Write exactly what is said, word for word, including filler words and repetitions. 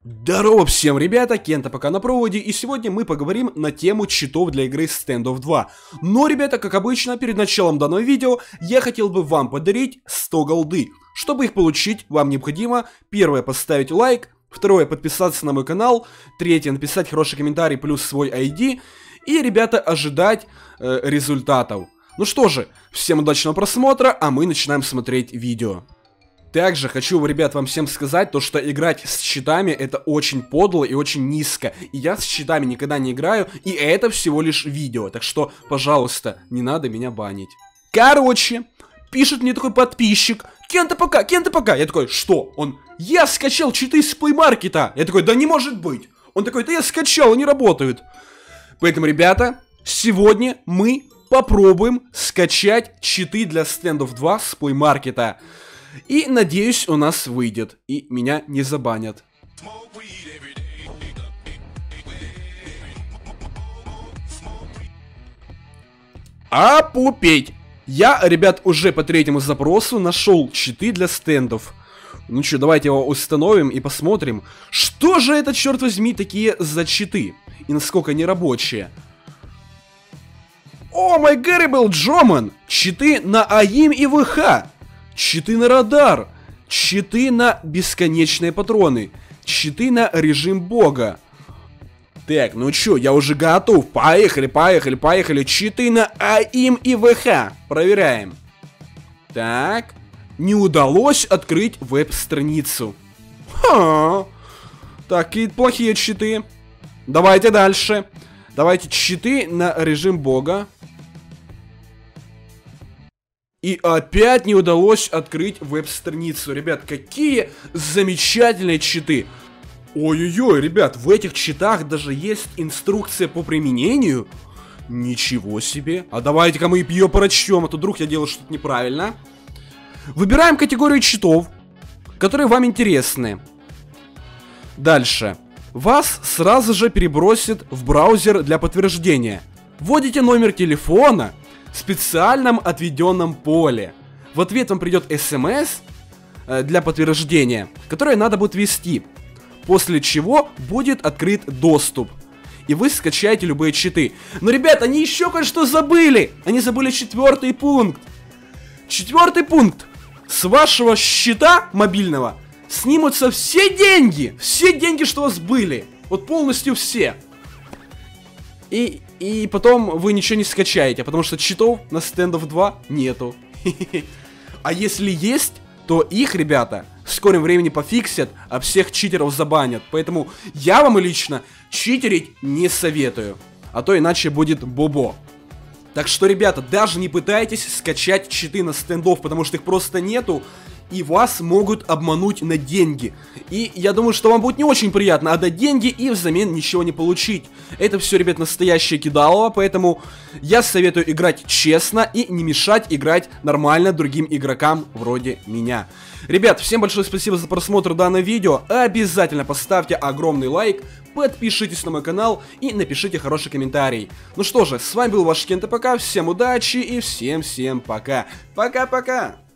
Здорово всем, ребята, Кента пока на проводе, и сегодня мы поговорим на тему читов для игры Standoff два. Но, ребята, как обычно, перед началом данного видео я хотел бы вам подарить сто голды. Чтобы их получить, вам необходимо, первое, поставить лайк, второе, подписаться на мой канал, третье, написать хороший комментарий плюс свой ай ди, и, ребята, ожидать э, результатов. Ну что же, всем удачного просмотра, а мы начинаем смотреть видео. Также хочу, ребят, вам всем сказать, то, что играть с читами это очень подло и очень низко. И я с читами никогда не играю, и это всего лишь видео. Так что, пожалуйста, не надо меня банить. Короче, пишет мне такой подписчик: Кента пока, Кента пока. Я такой: что? Он: я скачал читы с Play Market. Я такой: да не может быть. Он такой: да я скачал, они работают. Поэтому, ребята, сегодня мы попробуем скачать читы для Standoff два с Play Market. И, надеюсь, у нас выйдет, и меня не забанят. Опупеть! Я, ребят, уже по третьему запросу нашел читы для стендов. Ну что, давайте его установим и посмотрим, что же это, черт возьми, такие за читы, и насколько они рабочие. О май Гэрибл Джоман! Читы на АИМ и ВХ! Читы на радар, читы на бесконечные патроны, читы на режим бога. Так, ну чё, я уже готов. Поехали, поехали, поехали. Читы на АИМ и ВХ. Проверяем. Так, не удалось открыть веб-страницу. Ха. Такие плохие читы. Давайте дальше. Давайте читы на режим бога. И опять не удалось открыть веб-страницу. Ребят, какие замечательные читы. Ой-ой-ой, ребят, в этих читах даже есть инструкция по применению. Ничего себе. А давайте-ка мы ее прочтем, а то вдруг я делаю что-то неправильно. Выбираем категорию читов, которые вам интересны. Дальше. Вас сразу же перебросит в браузер для подтверждения. Вводите номер телефона в специальном отведенном поле. В ответ вам придет смс э, для подтверждения, которое надо будет ввести. После чего будет открыт доступ. И вы скачаете любые читы. Но, ребят, они еще кое-что забыли. Они забыли четвертый пункт. Четвертый пункт. С вашего счета мобильного снимутся все деньги. Все деньги, что у вас были. Вот полностью все. И, и потом вы ничего не скачаете, потому что читов на Standoff два нету. А если есть, то их, ребята, в скором времени пофиксят, а всех читеров забанят. Поэтому я вам лично читерить не советую, а то иначе будет бобо. Так что, ребята, даже не пытайтесь скачать читы на Standoff, потому что их просто нету. И вас могут обмануть на деньги. И я думаю, что вам будет не очень приятно отдать деньги и взамен ничего не получить. Это все, ребят, настоящее кидалово, поэтому я советую играть честно и не мешать играть нормально другим игрокам вроде меня. Ребят, всем большое спасибо за просмотр данного видео. Обязательно поставьте огромный лайк, подпишитесь на мой канал и напишите хороший комментарий. Ну что же, с вами был ваш Кента пока, всем удачи и всем-всем пока. Пока-пока!